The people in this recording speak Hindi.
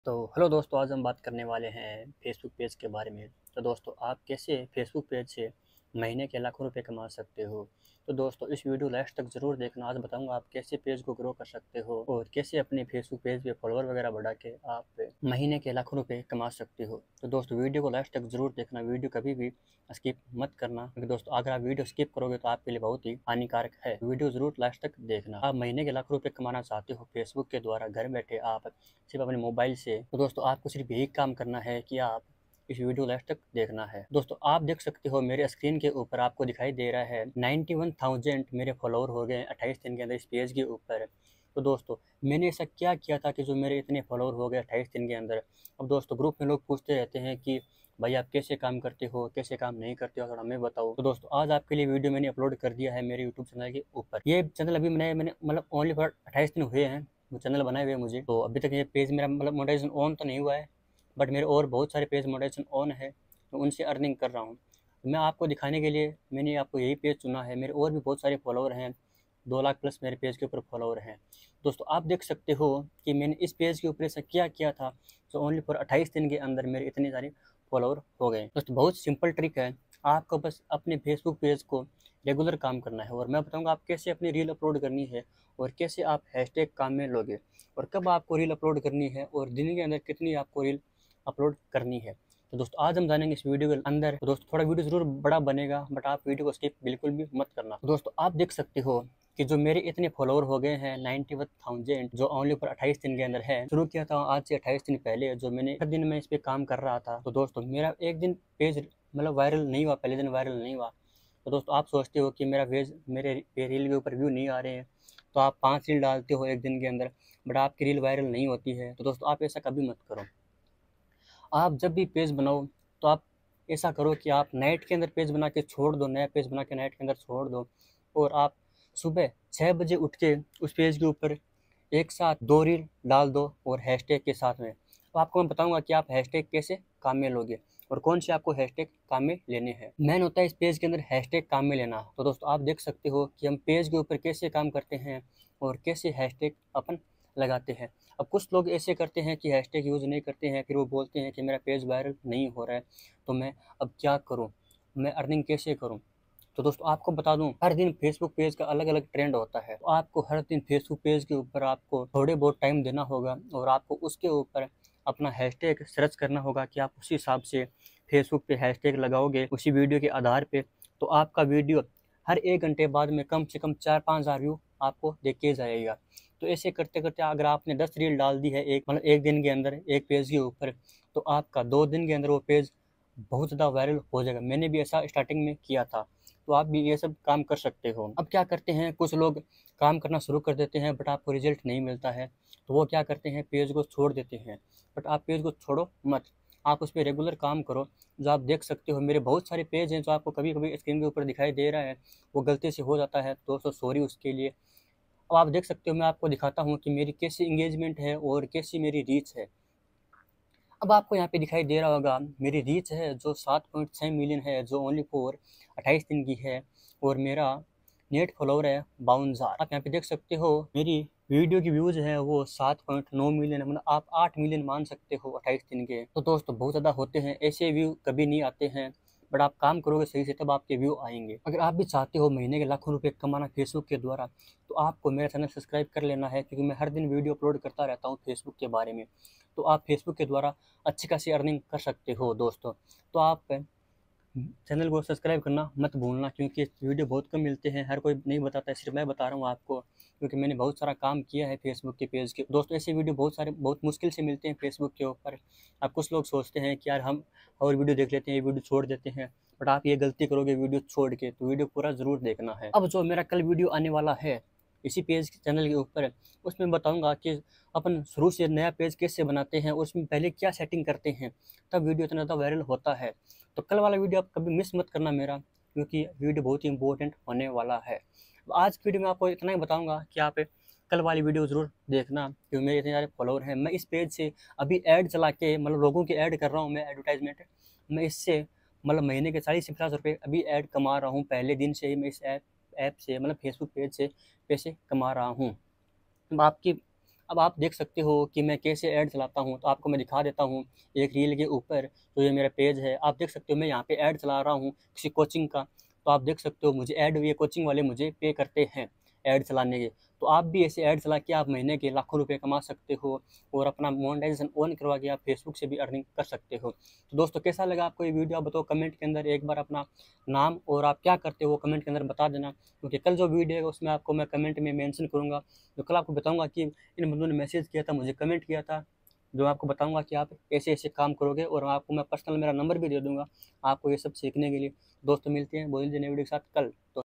तो हेलो दोस्तों, आज हम बात करने वाले हैं फेसबुक पेज के बारे में। तो दोस्तों, आप कैसे फेसबुक पेज से महीने के लाखों रुपए कमा सकते हो। तो दोस्तों, इस वीडियो लास्ट तक ज़रूर देखना। आज बताऊंगा आप कैसे पेज को ग्रो कर सकते हो और कैसे अपने फेसबुक पेज पे फॉलोअर वगैरह बढ़ा के आप महीने के लाखों रुपए कमा सकते हो। तो दोस्तों, वीडियो को लास्ट तक ज़रूर देखना, वीडियो कभी भी स्किप मत करना, क्योंकि दोस्तों अगर आप वीडियो स्किप करोगे तो आपके लिए बहुत ही हानिकारक है। वीडियो ज़रूर लास्ट तक देखना। आप महीने के लाखों रुपए कमाना चाहते हो फेसबुक के द्वारा घर बैठे, आप सिर्फ अपने मोबाइल से। तो दोस्तों, आपको सिर्फ यही काम करना है कि आप इस वीडियो लास्ट तक देखना है। दोस्तों, आप देख सकते हो मेरे स्क्रीन के ऊपर आपको दिखाई दे रहा है 91,000 मेरे फॉलोअर हो गए 28 दिन के अंदर इस पेज के ऊपर। तो दोस्तों, मैंने ऐसा क्या किया था कि जो मेरे इतने फॉलोअर हो गए 28 दिन के अंदर। अब दोस्तों, ग्रुप में लोग पूछते रहते हैं कि भाई आप कैसे काम करते हो, कैसे काम नहीं करते हो, थोड़ा हमें बताओ। तो दोस्तों, आज आपके लिए वीडियो मैंने अपलोड कर दिया है मेरे यूट्यूब चैनल के ऊपर। ये चैनल अभी मैंने मतलब ओनली फॉर 28 दिन हुए हैं वो चैनल बनाए हुए मुझे। तो अभी तक ये पेज मेरा मतलब मोनेटाइजेशन ऑन तो नहीं हुआ है, बट मेरे और बहुत सारे पेज मोनेटाइजेशन ऑन है, तो उनसे अर्निंग कर रहा हूँ। मैं आपको दिखाने के लिए मैंने आपको यही पेज चुना है। मेरे और भी बहुत सारे फॉलोअर हैं, 2 लाख प्लस मेरे पेज के ऊपर फॉलोअर हैं। दोस्तों, आप देख सकते हो कि मैंने इस पेज के ऊपर ऐसा क्या किया था जो ओनली फॉर 28 दिन के अंदर मेरे इतने सारे फॉलोअर हो गए। दोस्तों, बहुत सिंपल ट्रिक है। आपको बस अपने फेसबुक पेज को रेगुलर काम करना है और मैं बताऊंगा आप कैसे अपनी रील अपलोड करनी है और कैसे आप हैशटैग काम में लोगे और कब आपको रील अपलोड करनी है और दिन के अंदर कितनी आपको रील अपलोड करनी है। तो दोस्तों, आज हम जानेंगे इस वीडियो के अंदर। तो दोस्तों, थोड़ा वीडियो जरूर बड़ा बनेगा, बट आप वीडियो को स्किप बिल्कुल भी मत करना। तो दोस्तों, आप देख सकते हो कि जो मेरे इतने फॉलोअर हो गए हैं 91,000, जो ओनली पर 28 दिन के अंदर है। शुरू किया था आज से 28 दिन पहले, जो मैंने हर दिन में इस पे काम कर रहा था। तो दोस्तों, मेरा एक दिन पेज मतलब वायरल नहीं हुआ, पहले दिन वायरल नहीं हुआ। तो दोस्तों, आप सोचते हो कि मेरा पेज मेरे रील के ऊपर व्यू नहीं आ रहे हैं, तो आप 5 रील डालते हो एक दिन के अंदर, बट आपकी रील वायरल नहीं होती है। तो दोस्तों, आप ऐसा कभी मत करो। आप जब भी पेज बनाओ तो आप ऐसा करो कि आप नाइट के अंदर पेज बना के छोड़ दो, नया पेज बना के नाइट के अंदर छोड़ दो, और आप सुबह 6 बजे उठ के उस पेज के ऊपर एक साथ 2 रील डाल दो और हैशटैग के साथ में। तो आपको मैं बताऊंगा कि आप हैशटैग कैसे काम में लोगे और कौन से आपको हैशटैग काम में लेने हैं। मेन होता है इस पेज के अंदर हैशटैग काम में लेना। तो दोस्तों, आप देख सकते हो कि हम पेज के ऊपर कैसे काम करते हैं और कैसे हैशटैग अपन लगाते हैं। अब कुछ लोग ऐसे करते हैं कि हैशटैग यूज़ नहीं करते हैं, फिर वो बोलते हैं कि मेरा पेज वायरल नहीं हो रहा है, तो मैं अब क्या करूं, मैं अर्निंग कैसे करूं। तो दोस्तों, आपको बता दूं, हर दिन फेसबुक पेज का अलग अलग ट्रेंड होता है। तो आपको हर दिन फेसबुक पेज के ऊपर आपको थोड़े बहुत टाइम देना होगा और आपको उसके ऊपर अपना हैशटैग सर्च करना होगा कि आप उसी हिसाब से फेसबुक पे हैशटैग लगाओगे उसी वीडियो के आधार पे, तो आपका वीडियो हर 1 घंटे बाद में कम से कम 4-5 हज़ार व्यू आपको देख के जाएगा। तो ऐसे करते करते अगर आपने 10 रील डाल दी है एक मतलब एक दिन के अंदर एक पेज के ऊपर, तो आपका 2 दिन के अंदर वो पेज बहुत ज़्यादा वायरल हो जाएगा। मैंने भी ऐसा स्टार्टिंग में किया था, तो आप भी ये सब काम कर सकते हो। अब क्या करते हैं, कुछ लोग काम करना शुरू कर देते हैं बट आपको रिजल्ट नहीं मिलता है, तो वो क्या करते हैं, पेज को छोड़ देते हैं। बट आप पेज को छोड़ो मत, आप उस पर रेगुलर काम करो। जो आप देख सकते हो मेरे बहुत सारे पेज हैं जो आपको कभी कभी स्क्रीन के ऊपर दिखाई दे रहा है, वो गलती से हो जाता है, दोस्तों सॉरी उसके लिए। अब आप देख सकते हो, मैं आपको दिखाता हूँ कि मेरी कैसी इंगेजमेंट है और कैसी मेरी रीच है। अब आपको यहाँ पे दिखाई दे रहा होगा मेरी रीच है जो 7.6 मिलियन है, जो ओनली फॉर 28 दिन की है, और मेरा नेट फॉलोवर है 52,000। आप यहाँ पे देख सकते हो मेरी वीडियो की व्यूज़ है वो 7.9 मिलियन है, मतलब आप 8 मिलियन मान सकते हो 28 दिन के। तो दोस्तों, बहुत ज़्यादा होते हैं, ऐसे व्यू कभी नहीं आते हैं, बट आप काम करोगे सही से तब आपके व्यू आएंगे। अगर आप भी चाहते हो महीने के लाखों रुपए कमाना फेसबुक के द्वारा, तो आपको मेरा चैनल सब्सक्राइब कर लेना है, क्योंकि मैं हर दिन वीडियो अपलोड करता रहता हूँ फेसबुक के बारे में। तो आप फेसबुक के द्वारा अच्छी खासी अर्निंग कर सकते हो दोस्तों। तो आप चैनल को सब्सक्राइब करना मत भूलना, क्योंकि वीडियो बहुत कम मिलते हैं, हर कोई नहीं बताता है, सिर्फ मैं बता रहा हूँ आपको, क्योंकि मैंने बहुत सारा काम किया है फेसबुक के पेज के। दोस्तों, ऐसे वीडियो बहुत मुश्किल से मिलते हैं फेसबुक के ऊपर। अब कुछ लोग सोचते हैं कि यार हम और वीडियो देख लेते हैं, ये वीडियो छोड़ देते हैं, बट आप ये गलती करोगे वीडियो छोड़ के, तो वीडियो पूरा ज़रूर देखना है। अब जो मेरा कल वीडियो आने वाला है इसी पेज चैनल के ऊपर, उसमें बताऊंगा कि अपन शुरू से नया पेज कैसे बनाते हैं और उसमें पहले क्या सेटिंग करते हैं, तब वीडियो इतना ज़्यादा वायरल होता है। तो कल वाला वीडियो आप कभी मिस मत करना मेरा, क्योंकि वीडियो बहुत ही इंपॉर्टेंट होने वाला है। तो आज की वीडियो में आपको इतना ही बताऊंगा कि आप कल वाली वीडियो ज़रूर देखना, क्योंकि मेरे इतने सारे फॉलोअर हैं। मैं इस पेज से अभी ऐड चला के मतलब लोगों की ऐड कर रहा हूँ, मैं एडवर्टाइजमेंट, मैं इससे मतलब महीने के 40 से 50 रुपये अभी ऐड कमा रहा हूँ। पहले दिन से ही मैं इस ऐप से मतलब फेसबुक पेज से पैसे कमा रहा हूँ। अब अब आप देख सकते हो कि मैं कैसे ऐड चलाता हूँ, तो आपको मैं दिखा देता हूँ। एक रील के ऊपर तो ये मेरा पेज है, आप देख सकते हो मैं यहाँ पे ऐड चला रहा हूँ किसी कोचिंग का। तो आप देख सकते हो मुझे ऐड, ये कोचिंग वाले मुझे पे करते हैं ऐड चलाने के। तो आप भी ऐसे ऐड चला के आप महीने के लाखों रुपए कमा सकते हो और अपना मोनेटाइजेशन ऑन करवा के आप फेसबुक से भी अर्निंग कर सकते हो। तो दोस्तों कैसा लगा आपको ये वीडियो, आप बताओ कमेंट के अंदर। एक बार अपना नाम और आप क्या करते हो वो कमेंट के अंदर बता देना, क्योंकि कल जो वीडियो है उसमें आपको मैं कमेंट में मेंशन करूँगा। जो कल आपको बताऊँगा कि इन बंदों ने मैसेज किया था, मुझे कमेंट किया था, जो आपको बताऊँगा कि आप ऐसे-ऐसे काम करोगे, और आपको मैं पर्सनल मेरा नंबर भी दे दूँगा आपको ये सब सीखने के लिए। दोस्तों मिलते हैं बहुत जल्दी नई वीडियो के साथ कल। तो